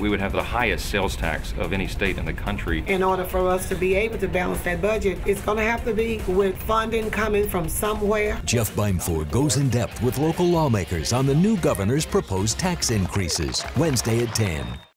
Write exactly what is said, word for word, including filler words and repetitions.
we would have the highest sales tax of any state in the country. In order for us to be able to balance that budget, it's going to have to be with funding coming from somewhere. Jeff Beimfohr goes in depth with local lawmakers on the new governor's proposed tax increases, Wednesday at ten.